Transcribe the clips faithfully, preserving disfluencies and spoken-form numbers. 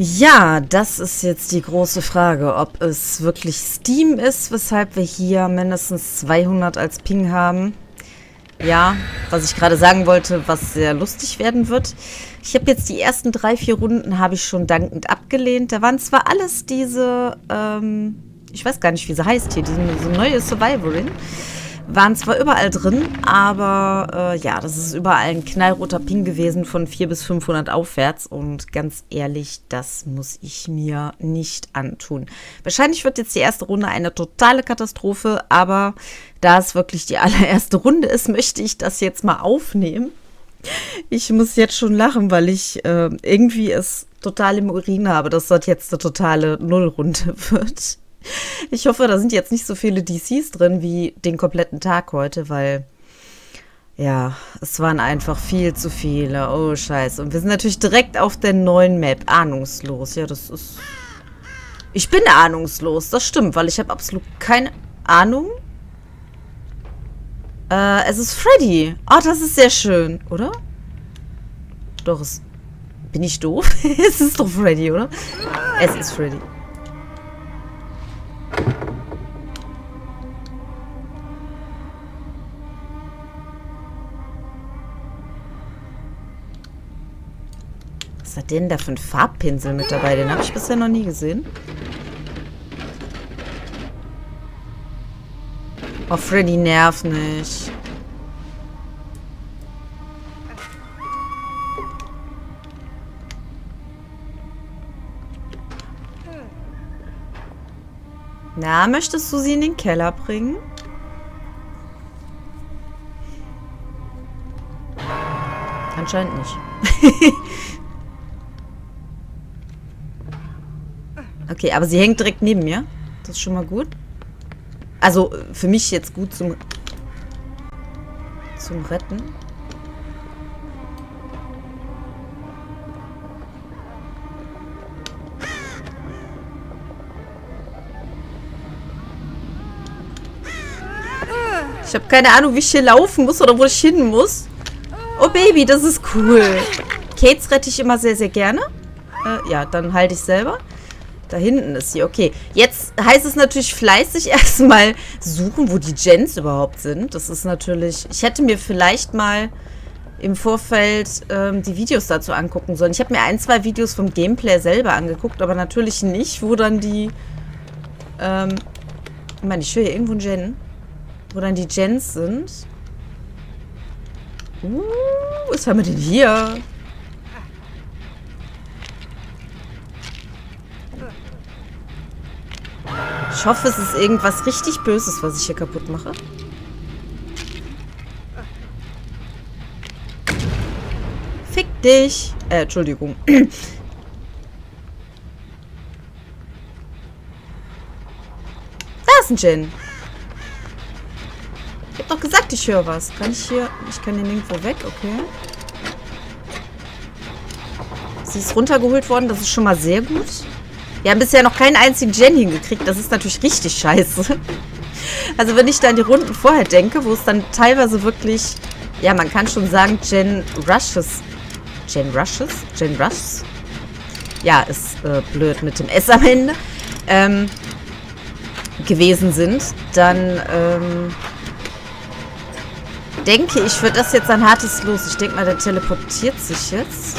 Ja, das ist jetzt die große Frage, ob es wirklich Steam ist, weshalb wir hier mindestens zweihundert als Ping haben. Ja, was ich gerade sagen wollte, was sehr lustig werden wird. Ich habe jetzt die ersten drei, vier Runden habe ich schon dankend abgelehnt. Da waren zwar alles diese, ähm, ich weiß gar nicht, wie sie heißt hier, diese, diese neue Survivorin. Waren zwar überall drin, aber äh, ja, das ist überall ein knallroter Ping gewesen von vierhundert bis fünfhundert aufwärts. Und ganz ehrlich, das muss ich mir nicht antun. Wahrscheinlich wird jetzt die erste Runde eine totale Katastrophe, aber da es wirklich die allererste Runde ist, möchte ich das jetzt mal aufnehmen. Ich muss jetzt schon lachen, weil ich äh, irgendwie es total im Urin habe, dass das jetzt eine totale Nullrunde wird. Ich hoffe, da sind jetzt nicht so viele D Cs drin wie den kompletten Tag heute, weil, ja, es waren einfach viel zu viele. Oh, scheiße. Und wir sind natürlich direkt auf der neuen Map. Ahnungslos. Ja, das ist... Ich bin ahnungslos, das stimmt, weil ich habe absolut keine Ahnung. Äh, es ist Freddy. Oh, das ist sehr schön, oder? Doch, es... Bin ich doof? Es ist doch Freddy, oder? Es ist Freddy. Was hat denn da für ein Farbpinsel mit dabei? Den habe ich bisher noch nie gesehen. Oh, Freddy, nerv nicht. Na, möchtest du sie in den Keller bringen? Anscheinend nicht. Okay, aber sie hängt direkt neben mir. Das ist schon mal gut. Also, für mich jetzt gut zum, zum Retten. Ich habe keine Ahnung, wie ich hier laufen muss oder wo ich hin muss. Oh, Baby, das ist cool. Kates rette ich immer sehr, sehr gerne. Äh, ja, dann halte ich selber. Da hinten ist sie. Okay, jetzt heißt es natürlich fleißig erstmal suchen, wo die Gens überhaupt sind. Das ist natürlich... Ich hätte mir vielleicht mal im Vorfeld ähm, die Videos dazu angucken sollen. Ich habe mir ein, zwei Videos vom Gameplay selber angeguckt, aber natürlich nicht, wo dann die... Ähm, ich meine, ich höre hier irgendwo einen Gen. Wo dann die Gens sind. Uh, was haben wir denn hier? Ich hoffe, es ist irgendwas richtig Böses, was ich hier kaputt mache. Fick dich. Äh, Entschuldigung. Da ist ein Gen. Ich hab doch gesagt, ich höre was. Kann ich hier... Ich kann den nirgendwo weg, okay. Sie ist runtergeholt worden, das ist schon mal sehr gut. Wir haben bisher noch keinen einzigen Gen hingekriegt. Das ist natürlich richtig scheiße. Also wenn ich da an die Runden vorher denke, wo es dann teilweise wirklich, ja, man kann schon sagen, Gen Rushes. Gen Rushes? Gen Rushs? Ja, ist äh, blöd mit dem S am Ende. Ähm, gewesen sind, dann ähm, denke ich, wird das jetzt ein hartes Los. Ich denke mal, der teleportiert sich jetzt.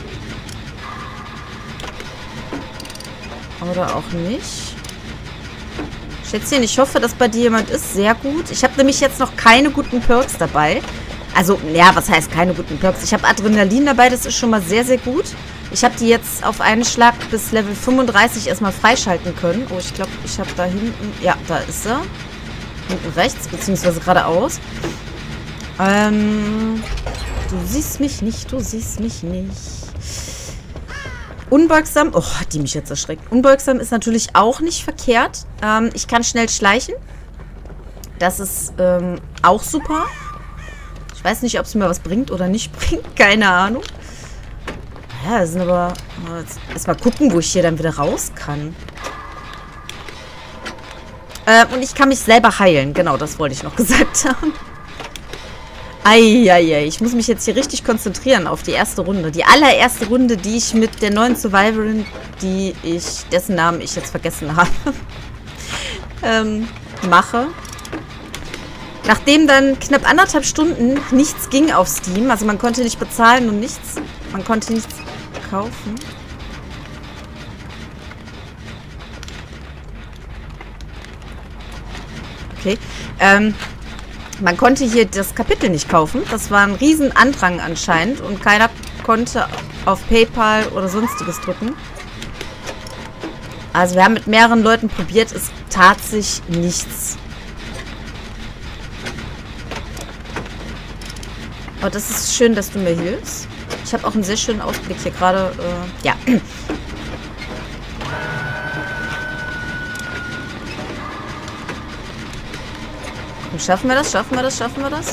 Oder auch nicht. Schätzchen, ich hoffe, dass bei dir jemand ist. Sehr gut. Ich habe nämlich jetzt noch keine guten Perks dabei. Also, ja, was heißt keine guten Perks? Ich habe Adrenalin dabei, das ist schon mal sehr, sehr gut. Ich habe die jetzt auf einen Schlag bis Level fünfunddreißig erstmal freischalten können. Oh, ich glaube, ich habe da hinten... Ja, da ist er. Hinten rechts, beziehungsweise geradeaus. Ähm... Du siehst mich nicht, du siehst mich nicht. Unbeugsam, oh, hat die mich jetzt erschreckt. Unbeugsam ist natürlich auch nicht verkehrt. Ähm, ich kann schnell schleichen. Das ist ähm, auch super. Ich weiß nicht, ob es mir was bringt oder nicht bringt. Keine Ahnung. Ja, das sind aber... Jetzt erstmal gucken, wo ich hier dann wieder raus kann. Äh, und ich kann mich selber heilen. Genau, das wollte ich noch gesagt haben. Eieiei, ich muss mich jetzt hier richtig konzentrieren auf die erste Runde. Die allererste Runde, die ich mit der neuen Survivorin, die ich, dessen Namen ich jetzt vergessen habe, ähm, mache. Nachdem dann knapp anderthalb Stunden nichts ging auf Steam, also man konnte nicht bezahlen und nichts, man konnte nichts kaufen. Okay, ähm, man konnte hier das Kapitel nicht kaufen. Das war ein riesen Andrang anscheinend und keiner konnte auf PayPal oder sonstiges drücken. Also wir haben mit mehreren Leuten probiert, es tat sich nichts. Aber das ist schön, dass du mir hilfst. Ich habe auch einen sehr schönen Ausblick hier gerade. Äh, ja. Und schaffen wir das? Schaffen wir das? Schaffen wir das?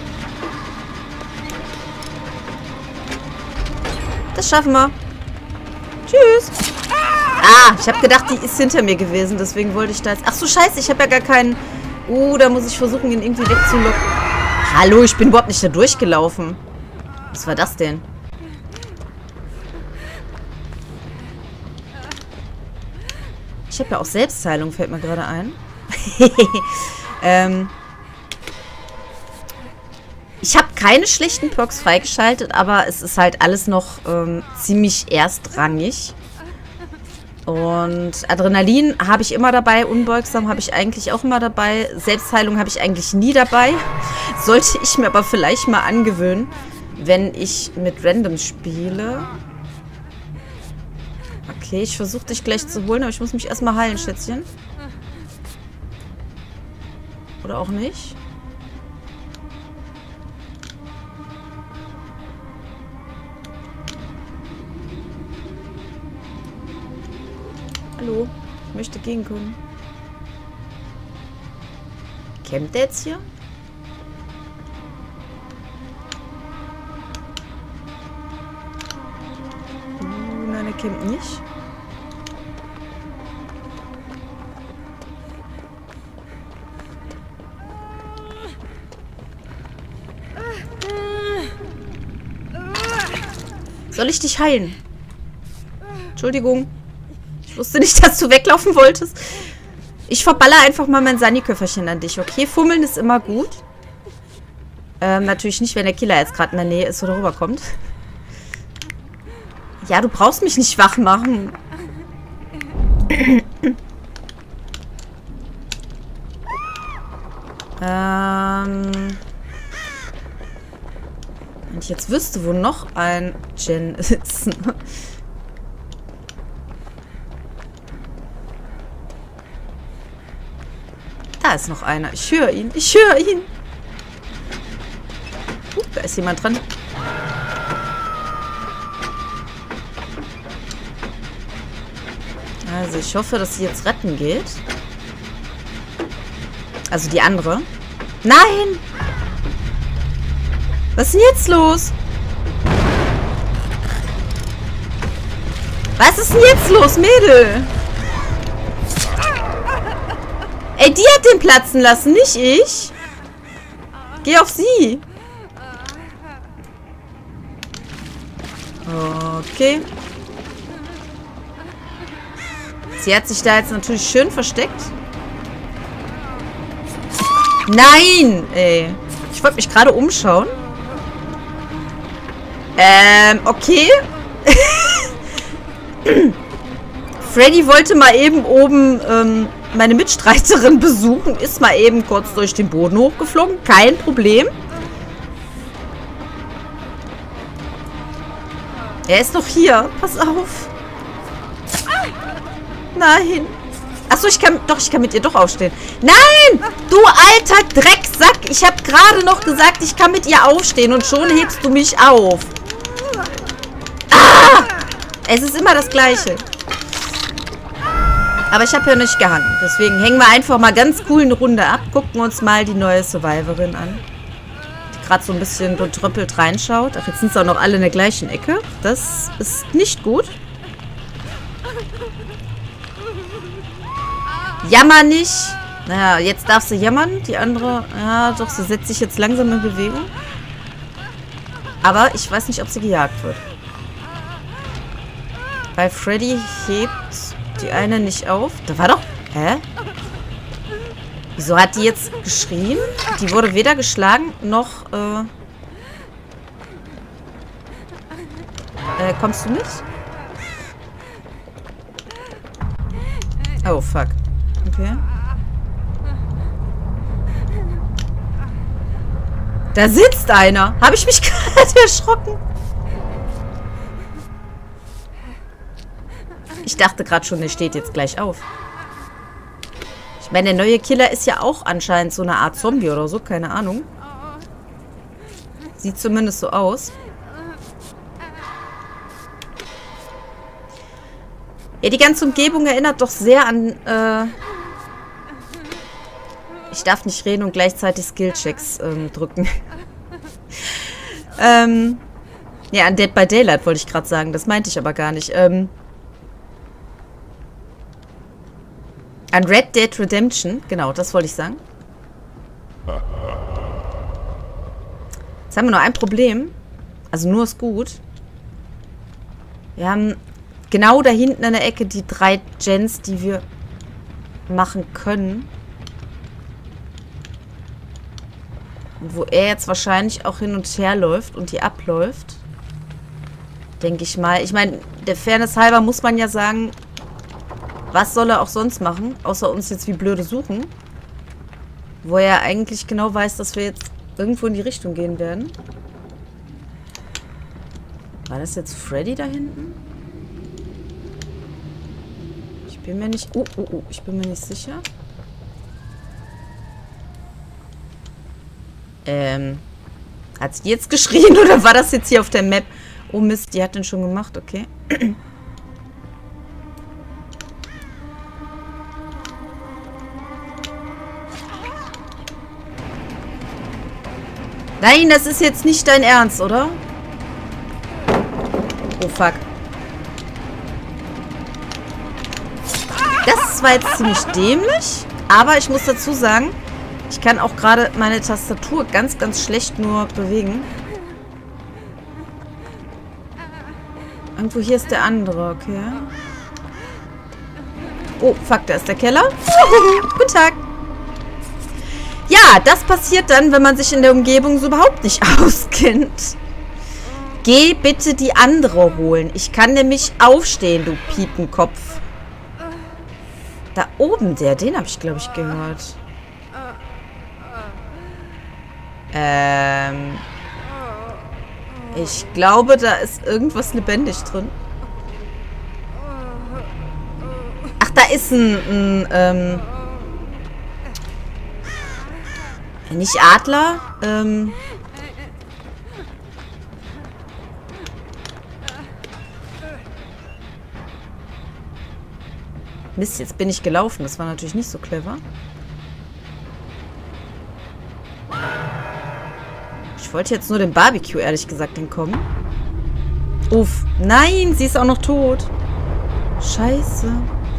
Das schaffen wir. Tschüss. Ah, ich habe gedacht, die ist hinter mir gewesen. Deswegen wollte ich da jetzt... Ach so, scheiße, ich habe ja gar keinen... Uh, da muss ich versuchen, ihn irgendwie wegzulocken. Hallo, ich bin überhaupt nicht da durchgelaufen. Was war das denn? Ich habe ja auch Selbstheilung, fällt mir gerade ein. ähm... Ich habe keine schlechten Perks freigeschaltet, aber es ist halt alles noch ähm, ziemlich erstrangig. Und Adrenalin habe ich immer dabei, Unbeugsam habe ich eigentlich auch immer dabei, Selbstheilung habe ich eigentlich nie dabei. Sollte ich mir aber vielleicht mal angewöhnen, wenn ich mit Randoms spiele. Okay, ich versuche dich gleich zu holen, aber ich muss mich erstmal heilen, Schätzchen. Oder auch nicht. Hallo, ich möchte gehen können. Campt der jetzt hier? Uh, nein, er campt nicht. Soll ich dich heilen? Entschuldigung. Ich wusste nicht, dass du weglaufen wolltest. Ich verballer einfach mal mein Sani-Köfferchen an dich, okay? Fummeln ist immer gut. Ähm, natürlich nicht, wenn der Killer jetzt gerade in der Nähe ist oder rüberkommt. Ja, du brauchst mich nicht wach machen. ähm... Wenn ich jetzt wüsste, wo noch ein Gen ist. Da ist noch einer. Ich höre ihn. Ich höre ihn. Uh, da ist jemand dran. Also ich hoffe, dass sie jetzt retten geht. Also die andere. Nein! Was ist denn jetzt los? Was ist denn jetzt los, Mädel? Ey, die hat den platzen lassen, nicht ich. Geh auf sie. Okay. Sie hat sich da jetzt natürlich schön versteckt. Nein! Ey. Ich wollte mich gerade umschauen. Ähm, okay. Freddy wollte mal eben oben ähm, meine Mitstreiterin besuchen. Ist mal eben kurz durch den Boden hochgeflogen. Kein Problem. Er ist noch hier. Pass auf. Nein. Achso, ich kann... Doch, ich kann mit ihr doch aufstehen. Nein! Du alter Drecksack! Ich habe gerade noch gesagt, ich kann mit ihr aufstehen und schon hebst du mich auf. Ah! Es ist immer das Gleiche. Aber ich habe ja nicht gehangen. Deswegen hängen wir einfach mal ganz cool eine Runde ab. Gucken uns mal die neue Survivorin an. Die gerade so ein bisschen betröppelt reinschaut. Ach, jetzt sind sie auch noch alle in der gleichen Ecke. Das ist nicht gut. Jammer nicht. Naja, jetzt darf sie jammern. Die andere, ja doch, sie setzt sich jetzt langsam in Bewegung. Aber ich weiß nicht, ob sie gejagt wird. Weil Freddy hebt die eine nicht auf. Da war doch... Hä? Wieso hat die jetzt geschrien? Die wurde weder geschlagen, noch... Äh, äh, kommst du mit? Oh, fuck. Okay. Da sitzt einer. Habe ich mich gerade erschrocken? Ich dachte gerade schon, der steht jetzt gleich auf. Ich meine, der neue Killer ist ja auch anscheinend so eine Art Zombie oder so. Keine Ahnung. Sieht zumindest so aus. Ja, die ganze Umgebung erinnert doch sehr an... Äh ich darf nicht reden und gleichzeitig Skillchecks ähm, drücken. ähm, ja, an Dead by Daylight wollte ich gerade sagen. Das meinte ich aber gar nicht. Ähm, an Red Dead Redemption. Genau, das wollte ich sagen. Jetzt haben wir nur ein Problem. Also nur ist gut. Wir haben genau da hinten in der Ecke die drei Gens, die wir machen können. Wo er jetzt wahrscheinlich auch hin und her läuft und die abläuft. Denke ich mal. Ich meine, der Fairness halber muss man ja sagen, was soll er auch sonst machen, außer uns jetzt wie blöde suchen. Wo er eigentlich genau weiß, dass wir jetzt irgendwo in die Richtung gehen werden. War das jetzt Freddy da hinten? Ich bin mir nicht... Oh, oh, oh. Ich bin mir nicht sicher. Ähm, hat sie jetzt geschrien oder war das jetzt hier auf der Map? Oh Mist, die hat den schon gemacht, okay. Nein, das ist jetzt nicht dein Ernst, oder? Oh, fuck. Das war jetzt ziemlich dämlich, aber ich muss dazu sagen, ich kann auch gerade meine Tastatur ganz, ganz schlecht nur bewegen. Irgendwo hier ist der andere, okay. Oh, fuck, da ist der Keller. Guten Tag. Ja, das passiert dann, wenn man sich in der Umgebung so überhaupt nicht auskennt. Geh bitte die andere holen. Ich kann nämlich aufstehen, du Piepenkopf. Da oben der, den habe ich, glaube ich, gehört. Ähm. Ich glaube, da ist irgendwas lebendig drin. Ach, da ist ein, ein ähm. nicht Adler, ähm. Mist, jetzt bin ich gelaufen. Das war natürlich nicht so clever. Ich wollte jetzt nur den Barbecue, ehrlich gesagt, entkommen. Uff. Nein, sie ist auch noch tot. Scheiße.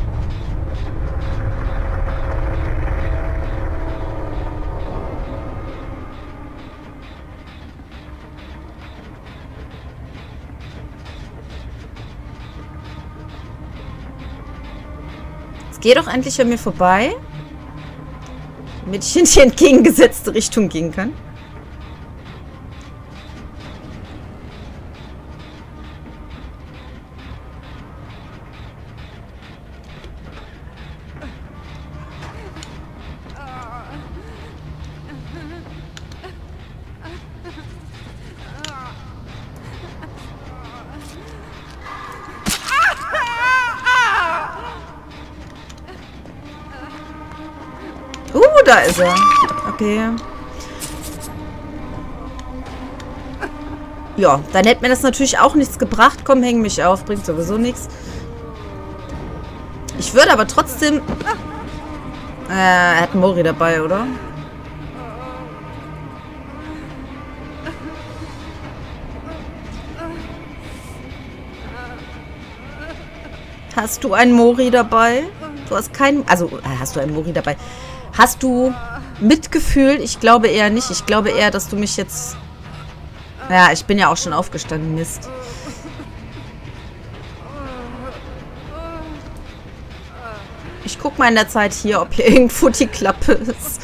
Jetzt geh doch endlich an mir vorbei. Damit ich in die entgegengesetzte Richtung gehen kann. Uh, da ist er. Okay. Ja, dann hätte mir das natürlich auch nichts gebracht. Komm, häng mich auf. Bringt sowieso nichts. Ich würde aber trotzdem... Äh, er hat Mori dabei, oder? Hast du einen Mori dabei? Du hast keinen... Also, hast du einen Mori dabei? Hast du Mitgefühl? Ich glaube eher nicht. Ich glaube eher, dass du mich jetzt Ja, ich bin ja auch schon aufgestanden, Mist. Ich guck mal in der Zeit hier, ob hier irgendwo die Klappe ist.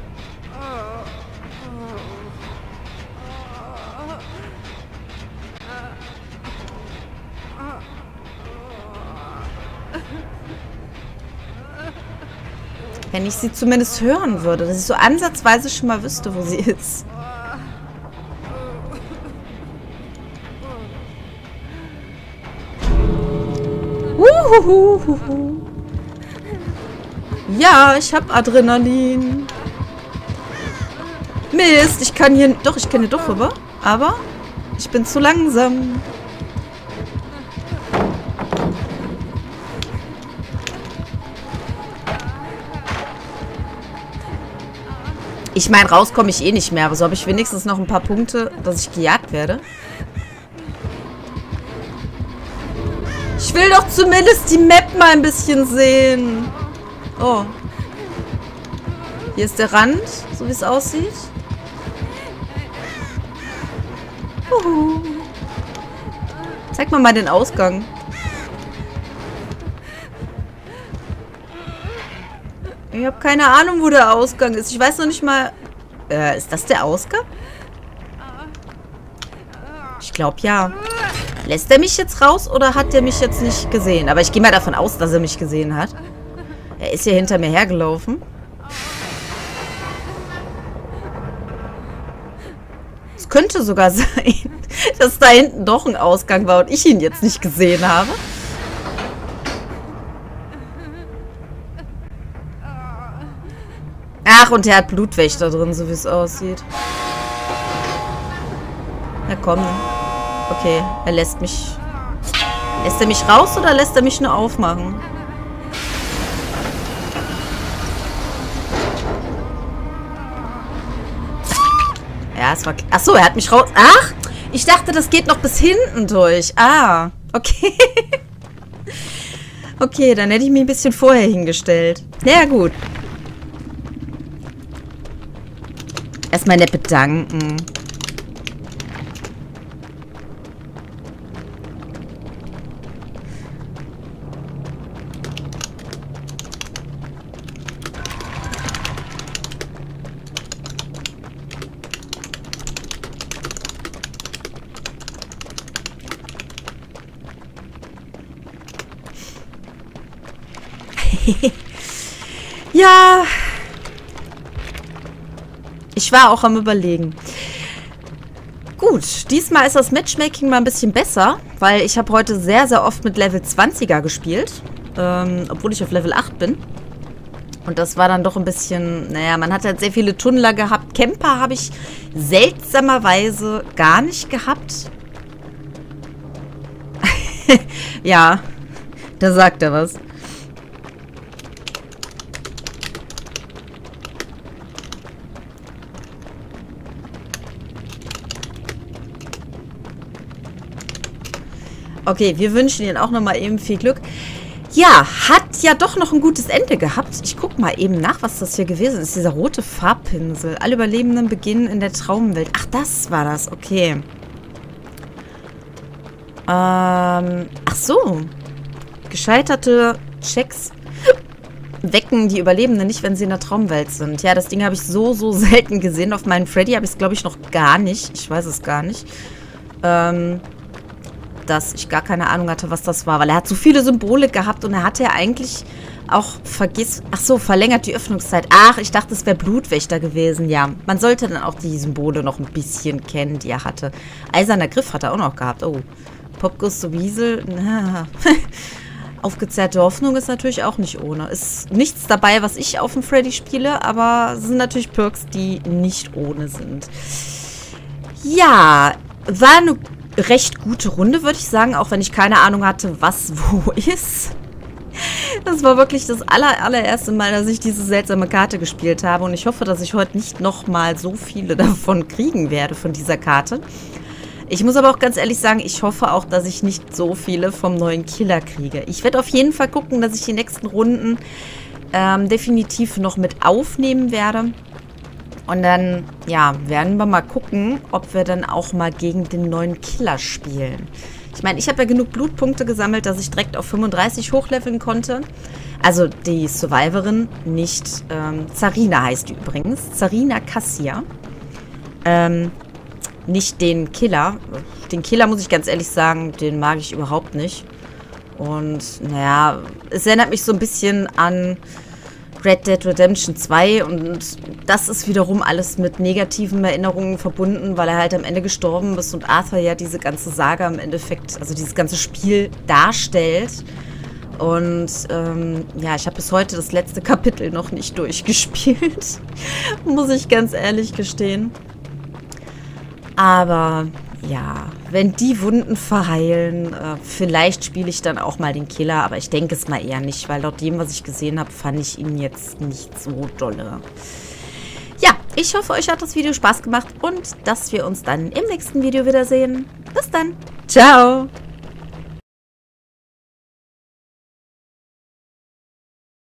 Wenn ich sie zumindest hören würde, dass ich so ansatzweise schon mal wüsste, wo sie ist. Uhuhuhu. Ja, ich hab Adrenalin. Mist, ich kann hier... Doch, ich kann hier doch rüber. Aber ich bin zu langsam. Ich meine, raus komme ich eh nicht mehr. Aber so habe ich wenigstens noch ein paar Punkte, dass ich gejagt werde. Ich will doch zumindest die Map mal ein bisschen sehen. Oh. Hier ist der Rand, so wie es aussieht. Uhu. Zeig mal mal den Ausgang. Ich habe keine Ahnung, wo der Ausgang ist. Ich weiß noch nicht mal... Äh, ist das der Ausgang? Ich glaube, ja. Lässt er mich jetzt raus oder hat er mich jetzt nicht gesehen? Aber ich gehe mal davon aus, dass er mich gesehen hat. Er ist hier hinter mir hergelaufen. Es könnte sogar sein, dass da hinten doch ein Ausgang war und ich ihn jetzt nicht gesehen habe. Ach, und er hat Blutwächter drin, so wie es aussieht. Na komm. Okay, er lässt mich... Lässt er mich raus oder lässt er mich nur aufmachen? Ja, es war... Achso, er hat mich raus... Ach, ich dachte, das geht noch bis hinten durch. Ah, okay. Okay, dann hätte ich mich ein bisschen vorher hingestellt. Ja, gut. Erstmal nett bedanken. Ja. Ich war auch am Überlegen. Gut, diesmal ist das Matchmaking mal ein bisschen besser, weil ich habe heute sehr, sehr oft mit Level zwanziger gespielt, ähm, obwohl ich auf Level acht bin. Und das war dann doch ein bisschen, naja, man hat halt sehr viele Tunnler gehabt. Camper habe ich seltsamerweise gar nicht gehabt. Ja, da sagt er was. Okay, wir wünschen Ihnen auch nochmal eben viel Glück. Ja, hat ja doch noch ein gutes Ende gehabt. Ich gucke mal eben nach, was das hier gewesen ist. Dieser rote Farbpinsel. Alle Überlebenden beginnen in der Traumwelt. Ach, das war das. Okay. Ähm, ach so. Gescheiterte Checks wecken die Überlebenden nicht, wenn sie in der Traumwelt sind. Ja, das Ding habe ich so, so selten gesehen. Auf meinen Freddy habe ich es, glaube ich, noch gar nicht. Ich weiß es gar nicht. Ähm... dass ich gar keine Ahnung hatte, was das war. Weil er hat so viele Symbole gehabt und er hatte ja eigentlich auch vergiss... Ach so, verlängert die Öffnungszeit. Ach, ich dachte, es wäre Blutwächter gewesen. Ja, man sollte dann auch die Symbole noch ein bisschen kennen, die er hatte. Eiserner Griff hat er auch noch gehabt. Oh, Popguss Wiesel. Na. Aufgezerrte Hoffnung ist natürlich auch nicht ohne. Ist nichts dabei, was ich auf dem Freddy spiele, aber es sind natürlich Perks, die nicht ohne sind. Ja, war eine recht gute Runde, würde ich sagen, auch wenn ich keine Ahnung hatte, was wo ist. Das war wirklich das aller, allererste Mal, dass ich diese seltsame Karte gespielt habe und ich hoffe, dass ich heute nicht nochmal so viele davon kriegen werde, von dieser Karte. Ich muss aber auch ganz ehrlich sagen, ich hoffe auch, dass ich nicht so viele vom neuen Killer kriege. Ich werde auf jeden Fall gucken, dass ich die nächsten Runden ähm, definitiv noch mit aufnehmen werde. Und dann, ja, werden wir mal gucken, ob wir dann auch mal gegen den neuen Killer spielen. Ich meine, ich habe ja genug Blutpunkte gesammelt, dass ich direkt auf fünfunddreißig hochleveln konnte. Also die Survivorin, nicht ähm, Zarina heißt die übrigens. Zarina Cassia. Ähm, nicht den Killer. Den Killer, muss ich ganz ehrlich sagen, den mag ich überhaupt nicht. Und, naja, es erinnert mich so ein bisschen an Red Dead Redemption zwei und das ist wiederum alles mit negativen Erinnerungen verbunden, weil er halt am Ende gestorben ist und Arthur ja diese ganze Saga im Endeffekt, also dieses ganze Spiel darstellt. Und ähm, ja, ich habe bis heute das letzte Kapitel noch nicht durchgespielt, muss ich ganz ehrlich gestehen. Aber ja, wenn die Wunden verheilen, äh, vielleicht spiele ich dann auch mal den Killer, aber ich denke es mal eher nicht, weil laut dem, was ich gesehen habe, fand ich ihn jetzt nicht so dolle. Ja, ich hoffe, euch hat das Video Spaß gemacht und dass wir uns dann im nächsten Video wiedersehen. Bis dann. Ciao.